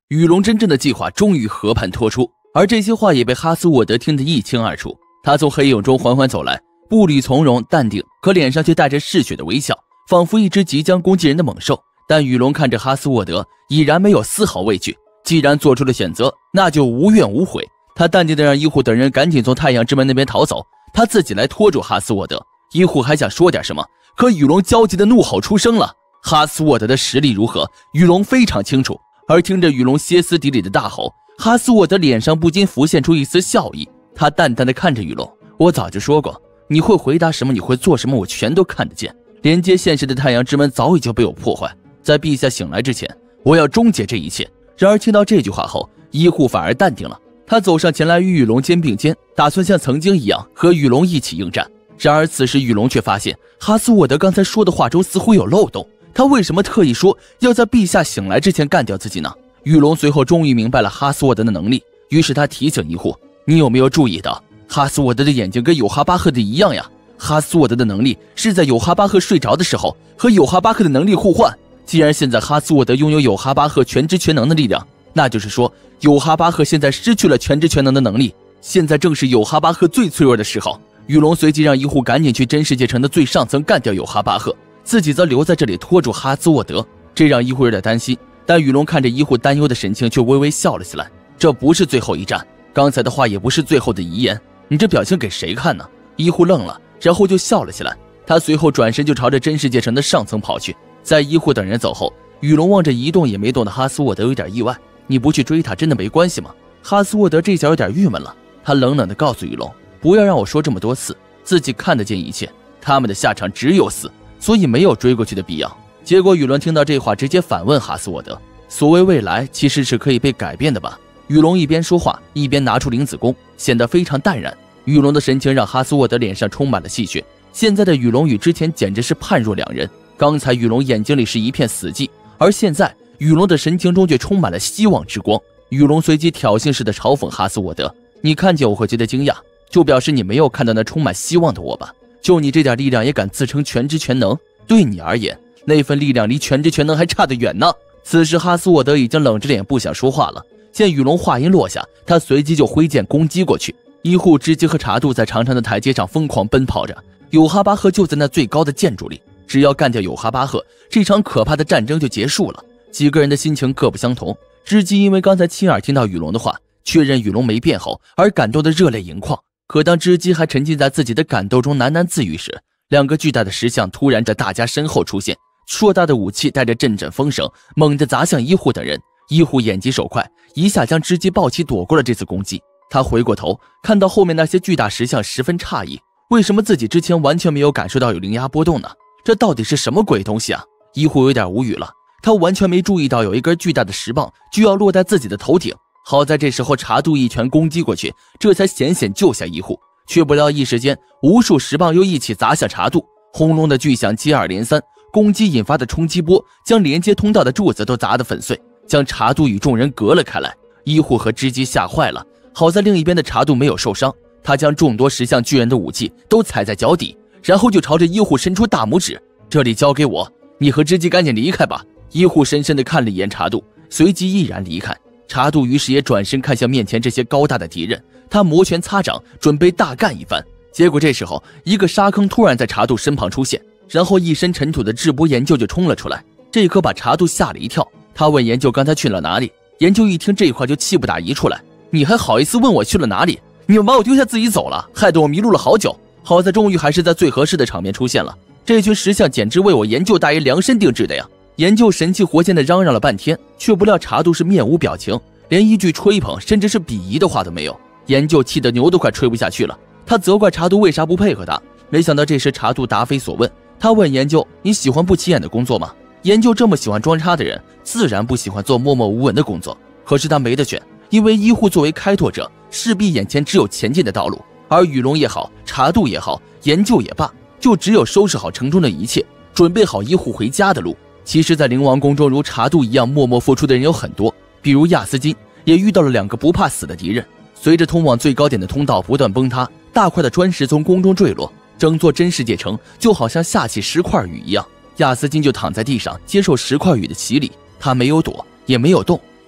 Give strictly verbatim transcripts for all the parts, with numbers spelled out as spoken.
雨龙真正的计划终于和盘托出，而这些话也被哈斯沃德听得一清二楚。他从黑影中缓缓走来，步履从容淡定，可脸上却带着嗜血的微笑，仿佛一只即将攻击人的猛兽。但雨龙看着哈斯沃德，已然没有丝毫畏惧。既然做出了选择，那就无怨无悔。他淡定地让医护等人赶紧从太阳之门那边逃走，他自己来拖住哈斯沃德。医护还想说点什么，可雨龙焦急的怒吼出声了。哈斯沃德的实力如何，雨龙非常清楚。而听着雨龙歇斯底里的大吼，哈斯沃德脸上不禁浮现出一丝笑意。他淡淡地看着雨龙，我早就说过，你会回答什么，你会做什么，我全都看得见。连接现实的太阳之门早已就被我破坏，在陛下醒来之前，我要终结这一切。然而听到这句话后，医护反而淡定了。他走上前来与雨龙肩并肩，打算像曾经一样和雨龙一起应战。然而此时雨龙却发现哈斯沃德刚才说的话中似乎有漏洞，他为什么特意说要在陛下醒来之前干掉自己呢？雨龙随后终于明白了哈斯沃德的能力，于是他提醒医护，你有没有注意到哈斯沃德的眼睛跟有哈巴赫的一样呀？哈斯沃德的能力是在有哈巴赫睡着的时候和有哈巴赫的能力互换。既然现在哈斯沃德拥有有哈巴赫全知全能的力量，那就是说有哈巴赫现在失去了全知全能的能力，现在正是有哈巴赫最脆弱的时候。雨龙随即让医护赶紧去真世界城的最上层干掉有哈巴赫，自己则留在这里拖住哈斯沃德，这让医护有点担心。但雨龙看着医护担忧的神情，却微微笑了起来。这不是最后一战，刚才的话也不是最后的遗言，你这表情给谁看呢？医护愣了，然后就笑了起来。他随后转身就朝着真世界城的上层跑去。在医护等人走后，雨龙望着一动也没动的哈斯沃德有点意外，你不去追他真的没关系吗？哈斯沃德这下有点郁闷了，他冷冷地告诉雨龙，不要让我说这么多次，自己看得见一切，他们的下场只有死，所以没有追过去的必要。结果雨龙听到这话直接反问哈斯沃德，所谓未来其实是可以被改变的吧？雨龙一边说话一边拿出灵子弓，显得非常淡然。雨龙的神情让哈斯沃德脸上充满了戏谑，现在的雨龙与之前简直是判若两人。刚才雨龙眼睛里是一片死寂，而现在雨龙的神情中却充满了希望之光。雨龙随即挑衅似的嘲讽哈斯沃德，你看见我会觉得惊讶，就表示你没有看到那充满希望的我吧？就你这点力量也敢自称全知全能，对你而言那份力量离全知全能还差得远呢。此时哈斯沃德已经冷着脸不想说话了。见雨龙话音落下，他随即就挥剑攻击过去。医护、织姬和茶渡在长长的台阶上疯狂奔跑着，有哈巴赫就在那最高的建筑里，只要干掉有哈巴赫，这场可怕的战争就结束了。几个人的心情各不相同，织姬因为刚才亲耳听到雨龙的话，确认雨龙没变后而感动得热泪盈眶。可当织姬还沉浸在自己的感动中喃喃自语时，两个巨大的石像突然在大家身后出现，硕大的武器带着阵阵风声猛地砸向医护等人。医护眼疾手快，一下将织姬抱起躲过了这次攻击。他回过头看到后面那些巨大石像，十分诧异，为什么自己之前完全没有感受到有灵压波动呢？这到底是什么鬼东西啊？医护有点无语了，他完全没注意到有一根巨大的石棒就要落在自己的头顶。好在这时候茶渡一拳攻击过去，这才险险救下医护。却不料一时间无数石棒又一起砸向茶渡，轰隆的巨响接二连三，攻击引发的冲击波将连接通道的柱子都砸得粉碎，将茶渡与众人隔了开来。医护和织姬吓坏了，好在另一边的茶渡没有受伤，他将众多石像巨人的武器都踩在脚底，然后就朝着医护伸出大拇指，这里交给我，你和织姬赶紧离开吧。医护深深地看了一眼茶渡，随即毅然离开。茶渡于是也转身看向面前这些高大的敌人，他摩拳擦掌准备大干一番。结果这时候一个沙坑突然在茶渡身旁出现，然后一身尘土的智博研究就冲了出来，这可把茶渡吓了一跳。他问研究刚才去了哪里，研究一听这话就气不打一处来，你还好意思问我去了哪里？你们把我丢下自己走了，害得我迷路了好久。好在终于还是在最合适的场面出现了，这群石像简直为我研究大爷量身定制的呀。研究神气活现的嚷嚷了半天，却不料茶渡是面无表情，连一句吹捧甚至是鄙夷的话都没有。研究气得牛都快吹不下去了，他责怪茶渡为啥不配合他。没想到这时茶渡答非所问，他问研究，你喜欢不起眼的工作吗？研究这么喜欢装叉的人，自然不喜欢做默默无闻的工作。可是他没得选，因为医护作为开拓者，势必眼前只有前进的道路，而雨龙也好，茶渡也好，研究也罢，就只有收拾好城中的一切，准备好医护回家的路。其实在灵王宫中，如茶渡一样默默付出的人有很多，比如亚斯金也遇到了两个不怕死的敌人。随着通往最高点的通道不断崩塌，大块的砖石从宫中坠落，整座真世界城就好像下起石块雨一样。亚斯金就躺在地上接受石块雨的洗礼，他没有躲也没有动，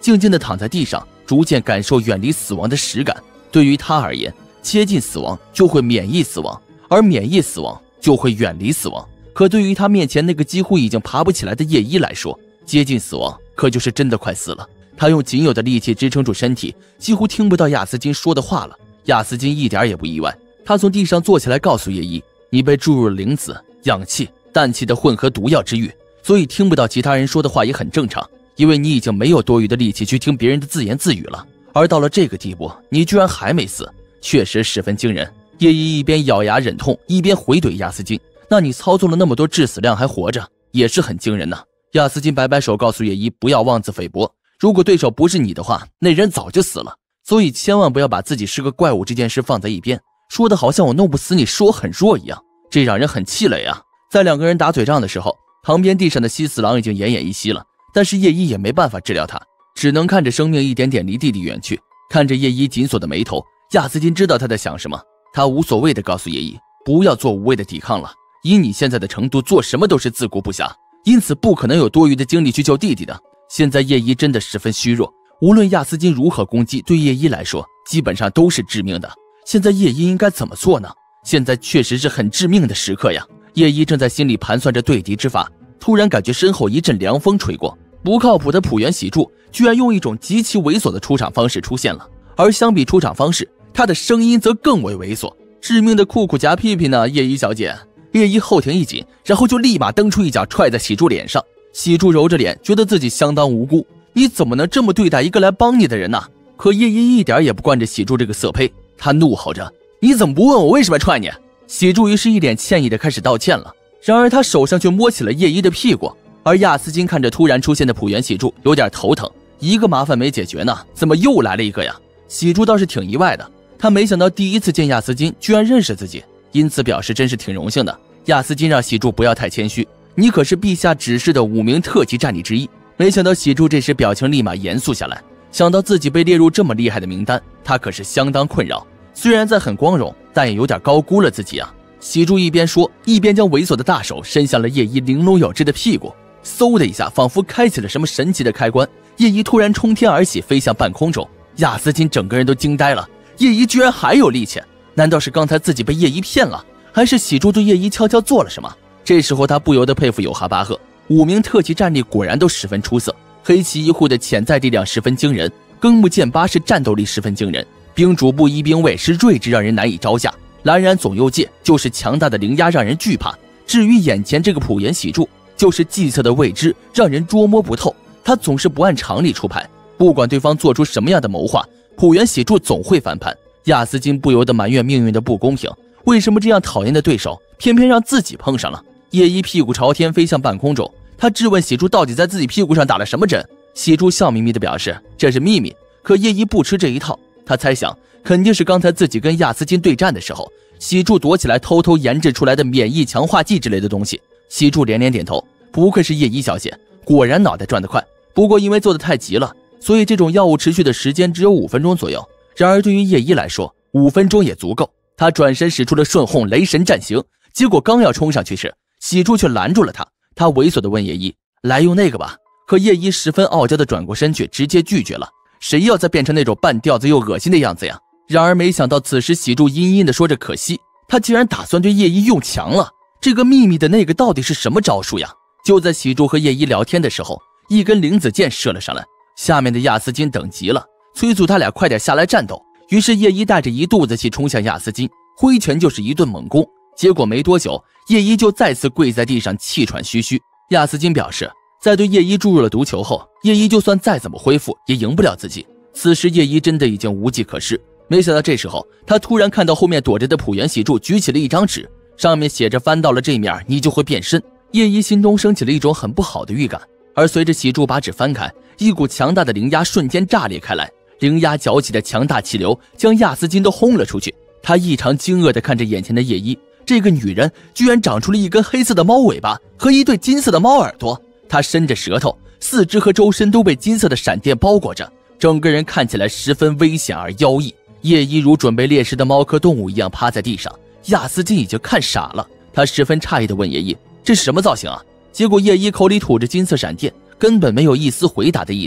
静静地躺在地上，逐渐感受远离死亡的实感。对于他而言，接近死亡就会免疫死亡，而免疫死亡就会远离死亡。可对于他面前那个几乎已经爬不起来的叶一来说，接近死亡可就是真的快死了。他用仅有的力气支撑住身体，几乎听不到亚斯金说的话了。亚斯金一点也不意外，他从地上坐起来，告诉叶一：“你被注入了灵子、氧气、氮气的混合毒药之愈，所以听不到其他人说的话也很正常，因为你已经没有多余的力气去听别人的自言自语了。而到了这个地步，你居然还没死，确实十分惊人。”叶一一边咬牙忍痛，一边回怼亚斯金：“那你操纵了那么多致死量还活着，也是很惊人呐。”亚斯金摆摆手，告诉叶一不要妄自菲薄，如果对手不是你的话，那人早就死了，所以千万不要把自己是个怪物这件事放在一边，说的好像我弄不死你是我很弱一样，这让人很气馁啊。在两个人打嘴仗的时候，旁边地上的西四郎已经奄奄一息了，但是叶一也没办法治疗他，只能看着生命一点点离弟弟远去。看着叶一紧锁的眉头，亚斯金知道他在想什么，他无所谓地告诉叶一不要做无谓的抵抗了，以你现在的程度，做什么都是自顾不暇，因此不可能有多余的精力去救弟弟的。现在叶一真的十分虚弱，无论亚斯金如何攻击，对叶一来说基本上都是致命的。现在叶一应该怎么做呢？现在确实是很致命的时刻呀。叶一正在心里盘算着对敌之法，突然感觉身后一阵凉风吹过，不靠谱的浦原喜柱居然用一种极其猥琐的出场方式出现了，而相比出场方式，他的声音则更为猥琐。致命的酷酷夹屁屁呢，叶一小姐。叶一后庭一紧，然后就立马蹬出一脚踹在喜柱脸上。喜柱揉着脸，觉得自己相当无辜，你怎么能这么对待一个来帮你的人呢？可叶一一点也不惯着喜柱这个色胚，他怒吼着：“你怎么不问我为什么踹你？”喜柱于是一脸歉意的开始道歉了，然而他手上却摸起了叶一的屁股。而亚斯金看着突然出现的浦原喜柱，有点头疼，一个麻烦没解决呢，怎么又来了一个呀？喜柱倒是挺意外的，他没想到第一次见亚斯金居然认识自己，因此表示真是挺荣幸的。亚斯金让喜柱不要太谦虚，你可是陛下指示的五名特级战力之一。没想到喜柱这时表情立马严肃下来，想到自己被列入这么厉害的名单，他可是相当困扰。虽然在很光荣，但也有点高估了自己啊。喜柱一边说，一边将猥琐的大手伸向了叶一玲珑有致的屁股。嗖的一下，仿佛开启了什么神奇的开关，叶一突然冲天而起，飞向半空中。亚斯金整个人都惊呆了，叶一居然还有力气，难道是刚才自己被叶一骗了，还是喜柱对叶一悄悄做了什么？这时候他不由得佩服有哈巴赫，五名特级战力果然都十分出色。黑崎一护的潜在力量十分惊人，庚木剑八是战斗力十分惊人，兵主部一兵卫是睿智让人难以招架，蓝然总右介就是强大的灵压让人惧怕。至于眼前这个浦原喜柱，就是计策的未知让人捉摸不透，他总是不按常理出牌，不管对方做出什么样的谋划，浦原喜柱总会翻盘。亚斯金不由得埋怨命运的不公平，为什么这样讨厌的对手偏偏让自己碰上了？叶一屁股朝天飞向半空中，他质问喜柱到底在自己屁股上打了什么针。喜柱笑眯眯地表示这是秘密，可叶一不吃这一套，他猜想肯定是刚才自己跟亚斯金对战的时候，喜柱躲起来偷偷研制出来的免疫强化剂之类的东西。喜柱连连点头，不愧是叶一小姐，果然脑袋转得快。不过因为做得太急了，所以这种药物持续的时间只有五分钟左右。然而对于叶一来说，五分钟也足够。他转身使出了顺哄雷神战型，结果刚要冲上去时，喜柱却拦住了他。他猥琐地问叶一：“来用那个吧。”可叶一十分傲娇地转过身去，直接拒绝了。谁要再变成那种半吊子又恶心的样子呀？然而没想到此时喜柱阴阴地说着可惜，他竟然打算对叶一用强了。这个秘密的那个到底是什么招数呀？就在喜柱和叶一聊天的时候，一根灵子箭射了上来，下面的亚斯金等急了，催促他俩快点下来战斗。于是叶一带着一肚子气冲向亚斯金，挥拳就是一顿猛攻。结果没多久，叶一就再次跪在地上气喘吁吁。亚斯金表示，在对叶一注入了毒球后，叶一就算再怎么恢复也赢不了自己。此时叶一真的已经无计可施。没想到这时候他突然看到后面躲着的浦原喜柱举起了一张纸，上面写着翻到了这面你就会变身。叶一心中升起了一种很不好的预感，而随着喜柱把纸翻开，一股强大的灵压瞬间炸裂开来，灵压搅起的强大气流将亚斯金都轰了出去。他异常惊愕地看着眼前的叶一，这个女人居然长出了一根黑色的猫尾巴和一对金色的猫耳朵，她伸着舌头，四肢和周身都被金色的闪电包裹着，整个人看起来十分危险而妖异。叶一如准备猎食的猫科动物一样趴在地上，亚斯金已经看傻了，他十分诧异地问叶一：“这是什么造型啊？”结果叶一口里吐着金色闪电，根本没有一丝回答的意思。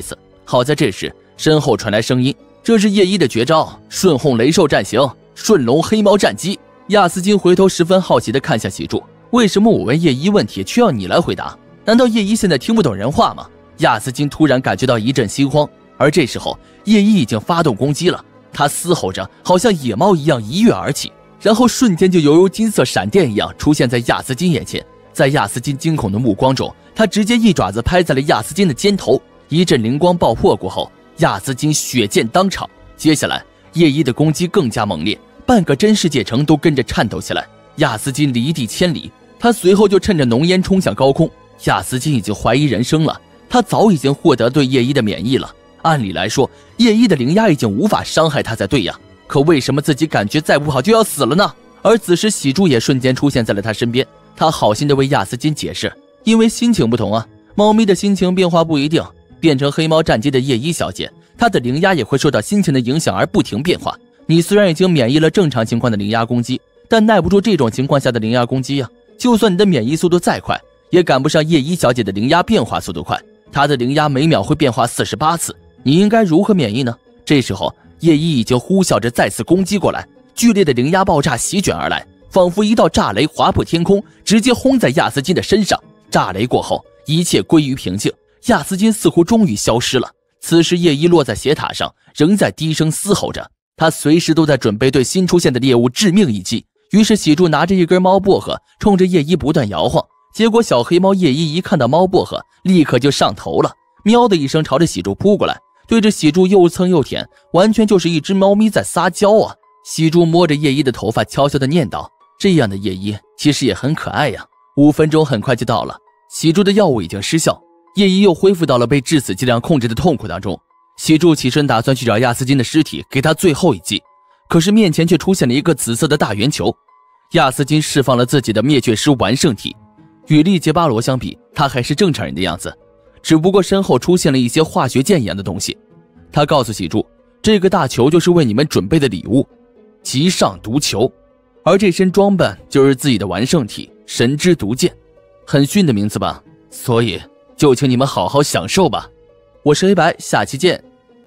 好在这时身后传来声音，这是叶一的绝招顺哄雷兽战型，顺龙黑猫战机。亚斯金回头十分好奇地看向喜柱，为什么我问叶一问题却要你来回答？难道叶一现在听不懂人话吗？亚斯金突然感觉到一阵心慌，而这时候叶一已经发动攻击了，他嘶吼着好像野猫一样一跃而起，然后瞬间就犹如金色闪电一样出现在亚斯金眼前。在亚斯金惊恐的目光中，他直接一爪子拍在了亚斯金的肩头，一阵灵光爆破过后，亚斯金血溅当场。接下来叶一的攻击更加猛烈，半个真世界城都跟着颤抖起来。亚斯金离地千里，他随后就趁着浓烟冲向高空。亚斯金已经怀疑人生了，他早已经获得对叶一的免疫了。按理来说，叶一的灵压已经无法伤害他才对呀，可为什么自己感觉再不好就要死了呢？而此时喜柱也瞬间出现在了他身边，他好心地为亚斯金解释，因为心情不同啊，猫咪的心情变化不一定，变成黑猫战机的叶一小姐，她的灵压也会受到心情的影响而不停变化。你虽然已经免疫了正常情况的灵压攻击，但耐不住这种情况下的灵压攻击啊，就算你的免疫速度再快，也赶不上叶一小姐的灵压变化速度快，她的灵压每秒会变化四十八次，你应该如何免疫呢？这时候叶一已经呼啸着再次攻击过来，剧烈的灵压爆炸席卷而来，仿佛一道炸雷划破天空，直接轰在亚斯金的身上。炸雷过后，一切归于平静，亚斯金似乎终于消失了。此时叶一落在斜塔上，仍在低声嘶吼着，他随时都在准备对新出现的猎物致命一击。于是喜柱拿着一根猫薄荷，冲着叶一不断摇晃，结果小黑猫叶一一看到猫薄荷，立刻就上头了，喵的一声朝着喜柱扑过来，对着喜柱又蹭又舔，完全就是一只猫咪在撒娇啊。喜柱摸着叶一的头发，悄悄地念叨，这样的叶一其实也很可爱呀。五分钟很快就到了，喜柱的药物已经失效，叶一又恢复到了被致死剂量控制的痛苦当中。喜柱起身打算去找亚斯金的尸体，给他最后一击，可是面前却出现了一个紫色的大圆球。亚斯金释放了自己的灭绝师完胜体，与利杰巴罗相比，他还是正常人的样子，只不过身后出现了一些化学剑一样的东西。他告诉喜柱，这个大球就是为你们准备的礼物，极上毒球，而这身装扮就是自己的完胜体神之毒剑，很逊的名字吧，所以就请你们好好享受吧。我是黑白，下期见。